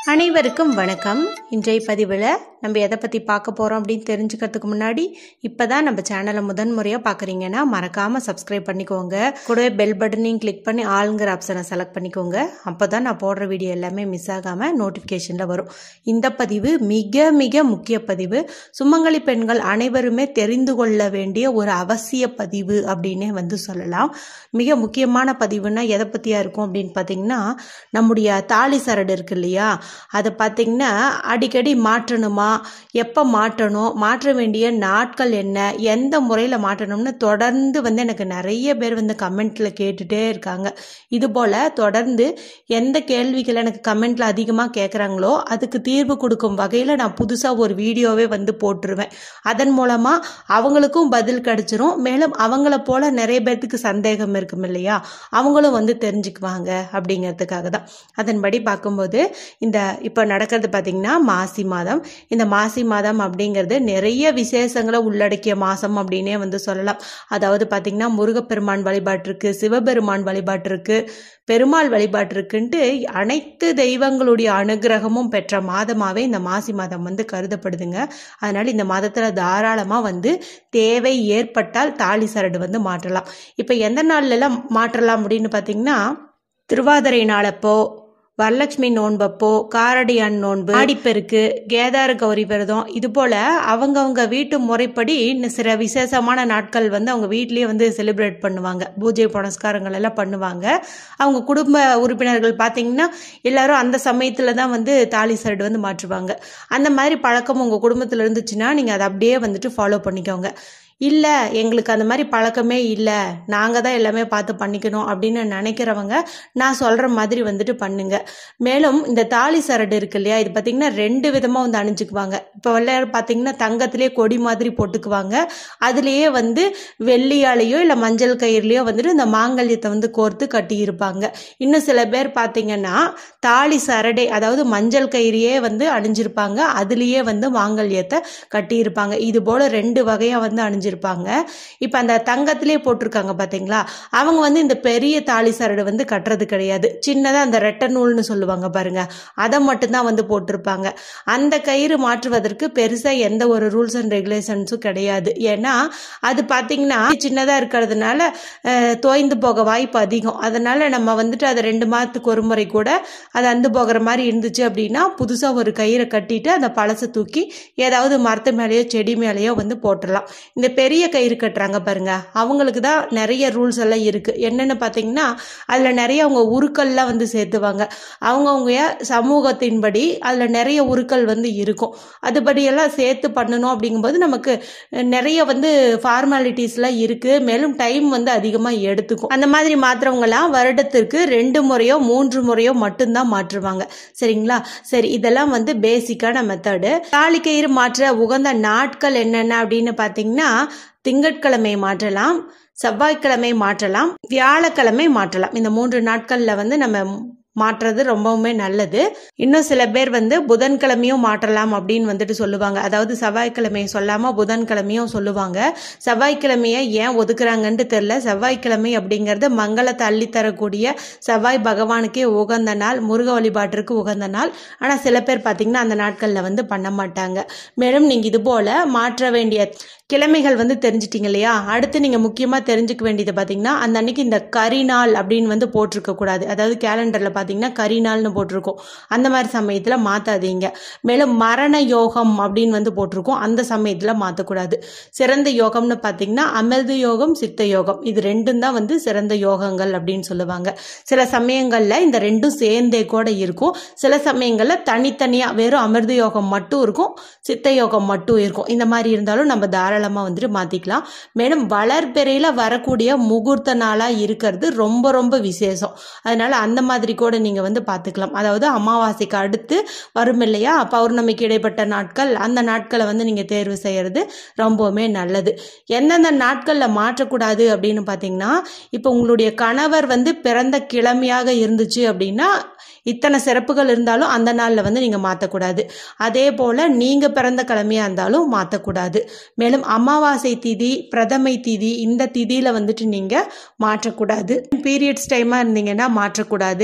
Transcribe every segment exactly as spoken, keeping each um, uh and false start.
அனைவருக்கும் வணக்கம். இன்றைய பதிவில் நம்ம எதை பற்றி பார்க்க போகிறோம் அப்படின்னு தெரிஞ்சுக்கிறதுக்கு முன்னாடி இப்போ தான் நம்ம சேனலை முதன் முறையாக பார்க்குறீங்கன்னா மறக்காமல் சப்ஸ்கிரைப் பண்ணிக்கோங்க. கூடவே பெல் பட்டனையும் கிளிக் பண்ணி ஆளுங்கிற ஆப்ஷனை செலக்ட் பண்ணிக்கோங்க. அப்போ தான் நான் போடுற வீடியோ எல்லாமே மிஸ் ஆகாமல் நோட்டிஃபிகேஷனில் வரும். இந்த பதிவு மிக மிக முக்கிய பதிவு. சுமங்கலி பெண்கள் அனைவருமே தெரிந்து கொள்ள வேண்டிய ஒரு அவசிய பதிவு அப்படின்னே வந்து சொல்லலாம். மிக முக்கியமான பதிவுனா எதை பற்றியாக இருக்கும் அப்படின்னு பார்த்தீங்கன்னா, நம்முடைய தாலி சரடு இருக்கு இல்லையா, அதை பார்த்தீங்கன்னா அடிக்கடி மாற்றணுமா, எப்போ மாற்றணும், மாற்ற வேண்டிய நாட்கள் என்ன, எந்த முறையில் மாற்றணும்னு தொடர்ந்து வந்து எனக்கு நிறைய பேர் வந்து கமெண்ட்ல கேட்டுட்டே இருக்காங்க. இது போல் தொடர்ந்து எந்த கேள்விகள் எனக்கு கமெண்ட்ல அதிகமாக கேட்குறாங்களோ அதுக்கு தீர்வு கொடுக்கும் வகையில் நான் புதுசாக ஒரு வீடியோவே வந்து போட்டுருவேன். அதன் மூலமாக அவங்களுக்கும் பதில் கிடைச்சிரும். மேலும் அவங்கள போல நிறைய பேர்த்துக்கு சந்தேகம் இருக்கும் இல்லையா, அவங்களும் வந்து தெரிஞ்சுக்குவாங்க அப்படிங்கிறதுக்காக தான். அதன்படி பார்க்கும்போது இந்த இப்போ நடக்கிறது பார்த்தீங்கன்னா மாசி மாதம். இந்த மாசி மாதம் அப்படிங்கிறது நிறைய விசேஷங்களை உள்ளடக்கிய மாதம் அப்படின்னே வந்து சொல்லலாம். அதாவது பார்த்தீங்கன்னா முருகப்பெருமான் வழிபாட்டிற்கு, சிவபெருமான் வழிபாட்டிற்கு, பெருமாள் வழிபாட்டிற்குன்ட்டு அனைத்து தெய்வங்களுடைய அனுகிரகமும் பெற்ற மாதமாகவே இந்த மாசி மாதம் வந்து கருதப்படுதுங்க. அதனால் இந்த மாதத்தில் தாராளமாக வந்து தேவை ஏற்பட்டால் தாலி சரடு வந்து மாற்றலாம். இப்போ எந்த நாள்லாம் மாற்றலாம் அப்படின்னு பார்த்தீங்கன்னா, திருவாதிரை நாளப்போ, வரலட்சுமி நோன்பப்போ, காரடியான் நோன்பு, ஆடிப்பெருக்கு, கேதார கௌரி விரதம், இது போல் அவங்கவுங்க வீட்டு முறைப்படி சில விசேஷமான நாட்கள் வந்து அவங்க வீட்லேயே வந்து செலிப்ரேட் பண்ணுவாங்க. பூஜை புனஸ்காரங்கள் எல்லாம் பண்ணுவாங்க. அவங்க குடும்ப உறுப்பினர்கள் பார்த்தீங்கன்னா எல்லாரும் அந்த சமயத்தில் தான் வந்து தாலி சரடு வந்து மாற்றுவாங்க. அந்த மாதிரி பழக்கம் உங்கள் குடும்பத்தில் இருந்துச்சுன்னா நீங்கள் அதை அப்படியே வந்துட்டு ஃபாலோ பண்ணிக்கோங்க. இல்லை எங்களுக்கு அந்த மாதிரி பழக்கமே இல்லை, நாங்கள் தான் எல்லாமே பார்த்து பண்ணிக்கணும் அப்படின்னு நினைக்கிறவங்க நான் சொல்கிற மாதிரி வந்துட்டு பண்ணுங்க. மேலும் இந்த தாலி சரடு இருக்கு இல்லையா, இது பார்த்திங்கன்னா ரெண்டு விதமாக வந்து அணிஞ்சுக்குவாங்க. இப்போ விளையாடு பார்த்திங்கன்னா தங்கத்திலேயே கொடி மாதிரி போட்டுக்குவாங்க. அதுலேயே வந்து வெள்ளியாலேயோ இல்லை மஞ்சள் கயிறுலையோ வந்துட்டு இந்த மாங்கல்யத்தை வந்து கோர்த்து கட்டியிருப்பாங்க. இன்னும் சில பேர் பார்த்திங்கன்னா தாலி சரடை, அதாவது மஞ்சள் கயிறையே வந்து அணிஞ்சிருப்பாங்க, அதுலேயே வந்து மாங்கல்யத்தை கட்டியிருப்பாங்க. இது போல் ரெண்டு வகையாக வந்து அணிஞ்சு இருப்பாங்க. இப்ப அந்த தங்கத்திலே போட்டிருக்காங்க பாத்தீங்களா, அவங்க வந்து இந்த பெரிய தாலி சரடு வந்து கட்டுறது கிடையாது. சின்னதா அந்த ரெட்டை நூல்னு சொல்லுவாங்க பாருங்க, அதை மட்டும்தான் வந்து போட்டிருப்பாங்க. அந்த கயிறு மாற்றுவதற்கு பெருசா எந்த ஒரு ரூல்ஸ் அண்ட் ரெகுலேஷன்ஸும் கிடையாது. ஏன்னா அது பாத்தீங்கன்னா சின்னதா இருக்கிறதுனால தோய்ந்து போக வாய்ப்பு அதிகம். அதனால நம்ம வந்துட்டு அதை ரெண்டு மாதத்துக்கு ஒரு முறை கூட அது அந்து போகிற மாதிரி இருந்துச்சு அப்படின்னா புதுசா ஒரு கயிறை கட்டிட்டு அந்த பழசை தூக்கி ஏதாவது மரத்து மேலேயோ செடி மேலேயோ வந்து போட்டுடலாம். இந்த பெரிய கயிறு கட்டுறாங்க பாருங்க, அவங்களுக்கு தான் நிறைய ரூல்ஸ் எல்லாம் இருக்கு. என்னன்னு பார்த்தீங்கன்னா அதில் நிறைய அவங்க உருக்கள்லாம் வந்து சேர்த்துவாங்க. அவங்கவுங்க சமூகத்தின்படி அதில் நிறைய உருக்கள் வந்து இருக்கும். அதுபடியெல்லாம் சேர்த்து பண்ணணும். அப்படிங்கும்போது நமக்கு நிறைய வந்து ஃபார்மாலிட்டிஸ்லாம் இருக்கு. மேலும் டைம் வந்து அதிகமாக எடுத்துக்கும். அந்த மாதிரி மாற்றுறவங்கலாம் வருடத்திற்கு ரெண்டு முறையோ மூன்று முறையோ மட்டும்தான் மாற்றுவாங்க. சரிங்களா? சரி, இதெல்லாம் வந்து பேசிக்கான மெத்தடு. தாலி கயிறு மாற்ற உகந்த நாட்கள் என்னென்ன அப்படின்னு பார்த்தீங்கன்னா, திங்கட்கிழமை மாற்றலாம், செவ்வாய்க்கிழமை மாற்றலாம், வியாழக்கிழமை மாற்றலாம். இந்த மூன்று நாட்கள்ல வந்து நம்ம மாற்றுறது ரொம்பவுமே நல்லது. இன்னும் சில பேர் வந்து புதன்கிழமையும் மாற்றலாம் அப்படின்னு வந்துட்டு சொல்லுவாங்க. அதாவது செவ்வாய்க்கிழமையை சொல்லாம புதன்கிழமையும் சொல்லுவாங்க. செவ்வாய்க்கிழமையை ஏன் ஒதுக்குறாங்கன்னு தெரியல. செவ்வாய்க்கிழமை அப்படிங்கிறது மங்களத்தை அள்ளித்தரக்கூடிய செவ்வாய் பகவானுக்கே உகந்த நாள், முருக வழிபாட்டிற்கு உகந்த நாள். ஆனா சில பேர் பார்த்தீங்கன்னா அந்த நாட்கள்ல வந்து பண்ண மாட்டாங்க. மேலும் நீங்க இது போல மாற்ற வேண்டிய கிழமைகள் வந்து தெரிஞ்சிட்டீங்க இல்லையா, அடுத்து நீங்க முக்கியமா தெரிஞ்சுக்க வேண்டியது பாத்தீங்கன்னா அந்த அன்னைக்கு இந்த கரிநாள் அப்படின்னு வந்து போட்டிருக்க கூடாது. அதாவது கேலண்டர்ல பாத்தீங்கன்னா கரிநாள்னு போட்டிருக்கும், அந்த மாதிரி சமயத்துல மாத்தாதீங்க. மேலும் மரண யோகம் அப்படின்னு வந்து போட்டிருக்கும், அந்த சமயத்துல மாத்தக்கூடாது. சிறந்த யோகம்னு பாத்தீங்கன்னா அமிர்த யோகம், சித்த யோகம், இது ரெண்டும் தான் வந்து சிறந்த யோகங்கள் அப்படின்னு சொல்லுவாங்க. சில சமயங்கள்ல இந்த ரெண்டும் சேர்ந்தே கூட இருக்கும். சில சமயங்கள்ல தனித்தனியா வெறும் அமிர்த யோகம் மட்டும் இருக்கும், சித்த யோகம் மட்டும் இருக்கும். இந்த மாதிரி இருந்தாலும் நம்ம தாராள வந்துட்டு மாத்திக்கலாம். மேலும் வளர்பிறையில வரக்கூடிய முகூர்த்த நாளா இருக்கிறது ரொம்ப ரொம்ப விசேஷம். அதனால அந்த மாதிரி கூட நீங்க வந்து பாத்துக்கலாம். அதாவது அமாவாசைக்கு அடுத்து வரும் இல்லையா, பௌர்ணமிக்கு இடைப்பட்ட நாட்கள், அந்த நாட்களை வந்து நீங்க தேர்வு செய்யறது ரொம்பவுமே நல்லது. எந்தெந்த நாட்கள்ல மாற்றக்கூடாது அப்படின்னு பாத்தீங்கன்னா, இப்ப உங்களுடைய கணவர் வந்து பிறந்த கிழமையாக இருந்துச்சு அப்படின்னா இத்தனை சிறப்புகள் இருந்தாலும் அந்த நாள்ல வந்து நீங்க மாத்தக்கூடாது. அதே போல நீங்க பிறந்த கிழமையா இருந்தாலும் மாத்தக்கூடாது. மேலும் அமாவாசை திதி, பிரதமை திதி, இந்த திதியில வந்துட்டு நீங்க மாற்றக்கூடாது. பீரியட்ஸ் டைமா இருந்தீங்கன்னா மாற்றக்கூடாது.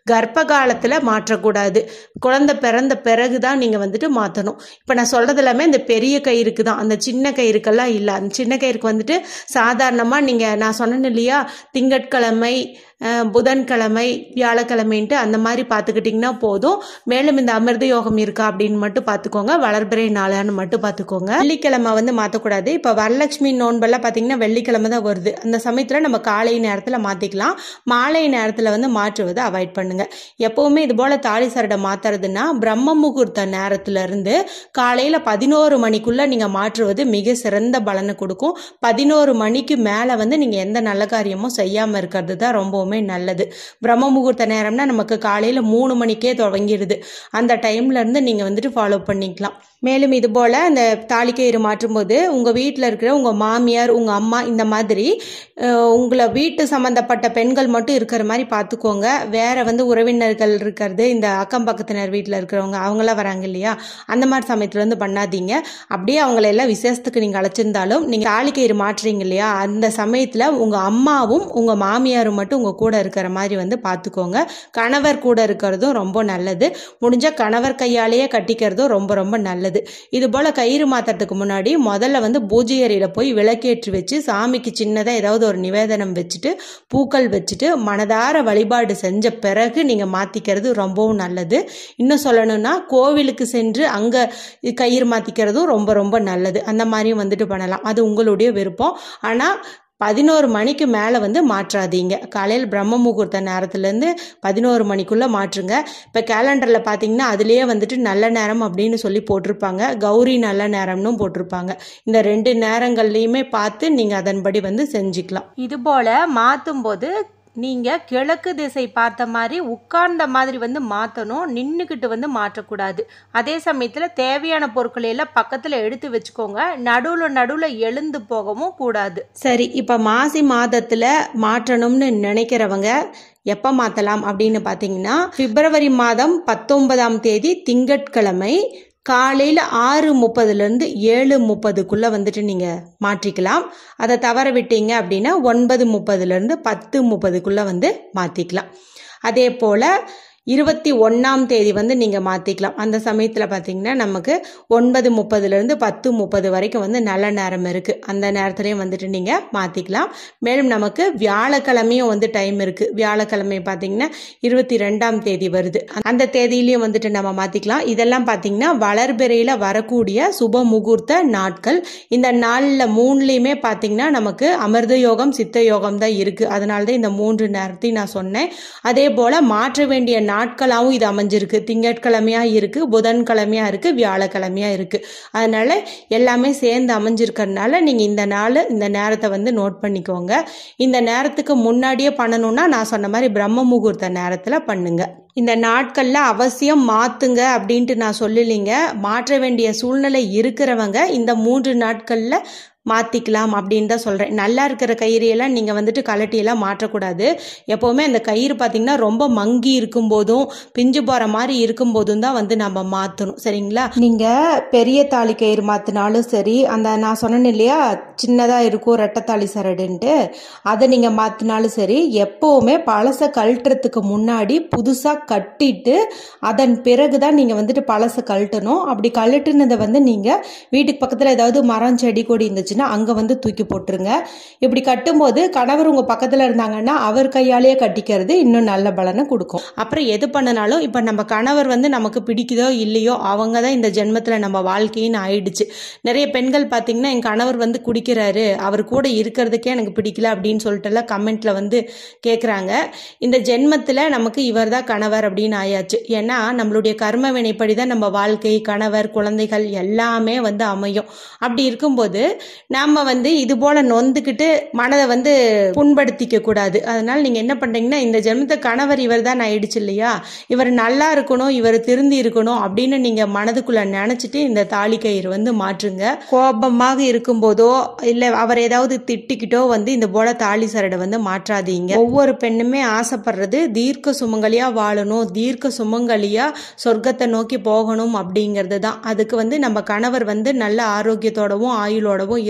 கர்ப்ப காலத்தில் மாற்றக்கூடாது. குழந்தை பிறந்த பிறகு தான் நீங்கள் வந்துட்டு மாற்றணும். இப்போ நான் சொல்கிறது எல்லாமே இந்த பெரிய கயிறுக்கு தான், அந்த சின்ன கயிறுக்கெல்லாம் இல்லை. அந்த சின்ன கயிறுக்கு வந்துட்டு சாதாரணமாக நீங்கள் நான் சொன்னேன் இல்லையா, திங்கட்கிழமை புதன்கிழமை வியாழக்கிழமைன்ட்டு அந்த மாதிரி பார்த்துக்கிட்டிங்கன்னா போதும். மேலும் இந்த அமிர்த யோகம் இருக்கா அப்படின்னு மட்டும் பார்த்துக்கோங்க. வளர்பிறை நாளான்னு மட்டும் பார்த்துக்கோங்க. வெள்ளிக்கிழமை வந்து மாற்றக்கூடாது. இப்போ வரலட்சுமி நோன்பெல்லாம் பார்த்தீங்கன்னா வெள்ளிக்கிழமை தான் வருது. அந்த சமயத்தில் நம்ம காலை நேரத்தில் மாற்றிக்கலாம். மாலை நேரத்தில் வந்து மாற்றுவதை அவாய்ட் பண்ணுங்க. எப்பவுமே இது போல் தாலி சரடை மாற்றுறதுன்னா பிரம்ம முகூர்த்த நேரத்துலேருந்து காலையில் பதினோரு மணிக்குள்ளே நீங்கள் மாற்றுவது மிக சிறந்த பலனை கொடுக்கும். பதினோரு மணிக்கு மேலே வந்து நீங்கள் எந்த நல்ல காரியமும் செய்யாமல் இருக்கிறது தான் ரொம்பவுமே நல்லது. பிரம்ம முகூர்த்த நேரம்னா நமக்கு காலையில மூணு மணிக்கே தொடங்கிடுது. அந்த டைம்ல இருந்து நீங்க வந்துட்டு ஃபாலோ பண்ணிக்கலாம். மேலும் இது போல அந்த தாலிக்கயிறு மாற்றும் போது உங்க வீட்டில் இருக்கிற உங்க மாமியார், உங்க அம்மா, இந்த மாதிரி உங்களை வீட்டு சம்பந்தப்பட்ட பெண்கள் மட்டும் இருக்கிற மாதிரி பார்த்துக்கோங்க. வேற வந்து உறவினர்கள் இருக்கிறது, இந்த அக்கம் பக்கத்தினர் வீட்டில் இருக்கிறவங்க அவங்களாம் வராங்க இல்லையா, அந்த மாதிரி சமயத்துல இருந்து பண்ணாதீங்க. அப்படியே அவங்கள எல்லாம் விசேஷத்துக்கு நீங்க அழைச்சிருந்தாலும் நீங்க தாலிக்கயிறு மாற்றுறீங்க இல்லையா, அந்த சமயத்துல உங்க அம்மாவும் உங்க மாமியாரும் மட்டும் உங்க கூட இருக்கிற மாதிரி வந்து பார்த்துக்கோங்க. கணவர் கூட இருக்கிறதும் ரொம்ப நல்லது. முடிஞ்ச கணவர் கையாலேயே கட்டிக்கிறதும் ரொம்ப ரொம்ப நல்லது. இது போல கயிறு மாத்துறதுக்கு முன்னாடி முதல்ல வந்து பூஜை அறையில போய் விளக்கேற்றி வச்சு சாமிக்கு சின்னதா ஏதாவது ஒரு நிவேதனம் வச்சுட்டு பூக்கள் வச்சுட்டு மனதார வழிபாடு செஞ்ச பிறகு நீங்க மாத்திக்கிறது ரொம்பவும் நல்லது. இன்னும் சொல்லணும்னா கோவிலுக்கு சென்று அங்க கயிறு மாத்திக்கிறதும் ரொம்ப ரொம்ப நல்லது. அந்த மாதிரியும் வந்துட்டு பண்ணலாம். அது உங்களுடைய விருப்பம். ஆனா பதினோரு மணிக்கு மேலே வந்து மாற்றாதீங்க. காலையில் பிரம்ம முகூர்த்த நேரத்துலேருந்து பதினோரு மணிக்குள்ளே மாற்றுங்க. இப்போ கேலண்டரில் பார்த்தீங்கன்னா அதுலேயே வந்துட்டு நல்ல நேரம் அப்படின்னு சொல்லி போட்டிருப்பாங்க, கௌரி நல்ல நேரம்னு போட்டிருப்பாங்க. இந்த ரெண்டு நேரங்கள்லையுமே பார்த்து நீங்கள் அதன்படி வந்து செஞ்சுக்கலாம். இது போல் மாற்றும் போது நீங்கள் கிழக்கு திசை பார்த்த மாதிரி உட்கார்ந்த மாதிரி வந்து மாற்றணும். நின்றுக்கிட்டு வந்து மாற்றக்கூடாது. அதே சமயத்தில் தேவையான பொருட்களை எல்லாம் பக்கத்தில் எடுத்து வச்சுக்கோங்க. நடுவில் நடுவில் எழுந்து போகவும் கூடாது. சரி, இப்போ மாசி மாதத்தில் மாற்றணும்னு நினைக்கிறவங்க எப்போ மாற்றலாம் அப்படின்னு பார்த்தீங்கன்னா, பிப்ரவரி மாதம் பத்தொன்பதாம் தேதி திங்கட்கிழமை காலையில் ஆறு முப்பதுலேருந்து ஏழு முப்பதுக்குள்ளே வந்துட்டு நீங்கள் மாற்றிக்கலாம். அதை தவற விட்டீங்க அப்படின்னா ஒன்பது முப்பதுலேருந்து பத்து முப்பதுக்குள்ளே வந்து மாற்றிக்கலாம். அதே போல் இருபத்தி ஒன்றாம் தேதி வந்து நீங்கள் மாற்றிக்கலாம். அந்த சமயத்தில் பார்த்தீங்கன்னா நமக்கு ஒன்பது முப்பதுலேருந்து பத்து முப்பது வரைக்கும் வந்து நல்ல நேரம் இருக்குது. அந்த நேரத்துலையும் வந்துட்டு நீங்கள் மாற்றிக்கலாம். மேலும் நமக்கு வியாழக்கிழமையும் வந்து டைம் இருக்குது. வியாழக்கிழமை பார்த்தீங்கன்னா இருபத்தி ரெண்டாம் தேதி வருது. அந்த தேதியிலையும் வந்துட்டு நம்ம மாற்றிக்கலாம். இதெல்லாம் பார்த்தீங்கன்னா வளர்பிறையில் வரக்கூடிய சுப முகூர்த்த நாட்கள். இந்த நாளில் மூணுலேயுமே பார்த்தீங்கன்னா நமக்கு அமிர்த யோகம் சித்த யோகம் தான் இருக்குது. அதனால தான் இந்த மூன்று நேரத்தையும் நான் சொன்னேன். அதே போல் மாற்ற வேண்டிய நாட்களாகவும் இது அமைஞ்சிருக்கு. திங்கட்கிழமையா இருக்கு, புதன்கிழமையா இருக்கு, வியாழக்கிழமையா இருக்கு. அதனால எல்லாமே சேர்ந்து அமைஞ்சிருக்கிறதுனால நீங்க இந்த நாள் இந்த நேரத்தை வந்து நோட் பண்ணிக்கோங்க. இந்த நேரத்துக்கு முன்னாடியே பண்ணணும்னா நான் சொன்ன மாதிரி பிரம்ம முகூர்த்த நேரத்துல பண்ணுங்க. இந்த நாட்கள்ல அவசியம் மாத்துங்க அப்படின்ட்டு நான் சொல்லலைங்க. மாற்ற வேண்டிய சூழ்நிலை இருக்கிறவங்க இந்த மூன்று நாட்கள்ல மாற்றிக்கலாம் அப்படின்னு தான் சொல்கிறேன். நல்லா இருக்கிற கயிறையெல்லாம் நீங்கள் வந்துட்டு கலட்டியெல்லாம் மாற்றக்கூடாது. எப்போவுமே அந்த கயிறு பார்த்திங்கன்னா ரொம்ப மங்கி இருக்கும்போதும் பிஞ்சு போகிற மாதிரி இருக்கும்போதும் தான் வந்து நம்ம மாற்றணும். சரிங்களா? நீங்கள் பெரிய தாலி கயிறு மாற்றினாலும் சரி, அந்த நான் சொன்னேன் இல்லையா சின்னதாக இருக்கும் ரெட்டத்தாலி சரடுன்ட்டு, அதை நீங்கள் மாற்றினாலும் சரி, எப்போவுமே பழசை கழட்டுறதுக்கு முன்னாடி புதுசாக கட்டிட்டு அதன் பிறகு தான் நீங்கள் வந்துட்டு பழசை கழட்டணும். அப்படி கழட்டுனதை வந்து நீங்கள் வீட்டுக்கு பக்கத்தில் ஏதாவது மரம் செடி கொடி இருந்துச்சு அங்க வந்து தூக்கி போட்டுருங்க. இப்படி கட்டும்போது கணவர் உங்க பக்கத்துல இருந்தாங்கன்னா அவர் கையாலேயே கட்டிக்கிறது இன்னும் நல்ல பலனை கொடுக்கும். அப்புறம் எது பண்ணனாலும் இப்ப நம்ம கணவர் வந்து நமக்கு பிடிக்குதோ இல்லையோ அவங்க தான் இந்த ஜென்மத்துல நம்ம வாழ்க்கைன்னு ஆயிடுச்சு. நிறைய பெண்கள் பாத்தீங்கன்னா என் கணவர் வந்து குடிக்கிறாரு, அவர் கூட இருக்கிறதுக்கே எனக்கு பிடிக்கல அப்படின்னு சொல்லிட்டு எல்லாம் கமெண்ட்ல வந்து கேக்குறாங்க. இந்த ஜென்மத்துல நமக்கு இவர் தான் கணவர் அப்படின்னு ஆயாச்சு. ஏன்னா நம்மளுடைய கர்ம வினைப்படிதான் நம்ம வாழ்க்கை, கணவர், குழந்தைகள் எல்லாமே வந்து அமையும். அப்படி இருக்கும்போது நாம வந்து இது போல நொந்துக்கிட்டு மனதை வந்து புண்படுத்திக்க கூடாது. அதனால நீங்க என்ன பண்றீங்கன்னா, இந்த ஜென்மத்தை கணவர் இவர் தான் ஆயிடுச்சு இல்லையா, இவர் நல்லா இருக்கணும், இவர் திருந்தி இருக்கணும் அப்படின்னு நீங்க மனதுக்குள்ள நினைச்சிட்டு இந்த தாலி கயிறு வந்து மாற்றுங்க. கோபமாக இருக்கும் போதோ இல்ல அவர் ஏதாவது திட்டிக்கிட்டோ வந்து இந்த போல தாலி சரடை வந்து மாற்றாதீங்க. ஒவ்வொரு பெண்ணுமே ஆசைப்படுறது தீர்க்க சுமங்கலியா வாழணும், தீர்க்க சுமங்கலியா சொர்க்கத்தை நோக்கி போகணும் அப்படிங்கிறது தான். அதுக்கு வந்து நம்ம கணவர் வந்து நல்ல ஆரோக்கியத்தோடவும் ஆயுளோடவும்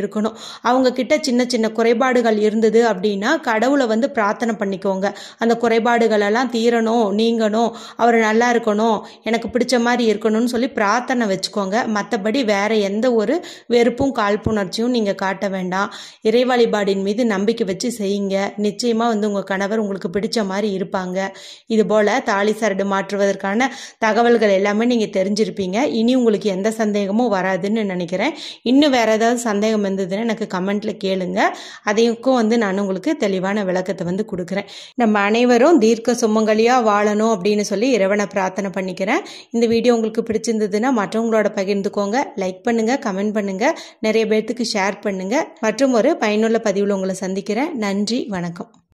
இருக்கணும். அவங்க கிட்ட சின்ன சின்ன குறைபாடுகள் இருந்தது அப்படின்னா கடவுளை வந்து பிரார்த்தனை பண்ணிக்கோங்க. அந்த குறைபாடுகள் எல்லாம் தீரணும், நீங்கணும், அவர் நல்லா இருக்கணும், எனக்கு பிடிச்ச மாதிரி இருக்கணும்னு சொல்லி பிரார்த்தனை வச்சுக்கோங்க. மற்றபடி வேற எந்த ஒரு வெறுப்பும் காழ்ப்புணர்ச்சியும் நீங்க காட்ட வேண்டாம். இறை வழிபாடின் மீது நம்பிக்கை வச்சு செய்யுங்க. நிச்சயமா வந்து உங்க கணவர் உங்களுக்கு பிடிச்ச மாதிரி இருப்பாங்க. இது போல தாலி சரடு மாற்றுவதற்கான தகவல்கள் எல்லாமே நீங்க தெரிஞ்சிருப்பீங்க. இனி உங்களுக்கு எந்த சந்தேகமும் வராதுன்னு நினைக்கிறேன். இன்னும் வேற ஏதாவது சந்தேகம் இருந்ததுன்னா எனக்கு கமெண்ட்ல கேளுங்க. அதையும் வந்து நான் உங்களுக்கு தெளிவான விளக்கத்தை வந்து கொடுக்குறேன். நம்ம அனைவரும் தீர்க்க சுமங்கலியா வாழணும் அப்படின்னு சொல்லி இறைவனை பிரார்த்தனை பண்ணிக்கிறேன். இந்த வீடியோ உங்களுக்கு பிடிச்சிருந்ததுன்னா மற்றவங்களோட பகிர்ந்துக்கோங்க. லைக் பண்ணுங்க, கமெண்ட் பண்ணுங்க, நிறைய பேர்த்துக்கு ஷேர் பண்ணுங்க. மற்றும் ஒரு பயனுள்ள பதிவில் உங்களை சந்திக்கிறேன். நன்றி, வணக்கம்.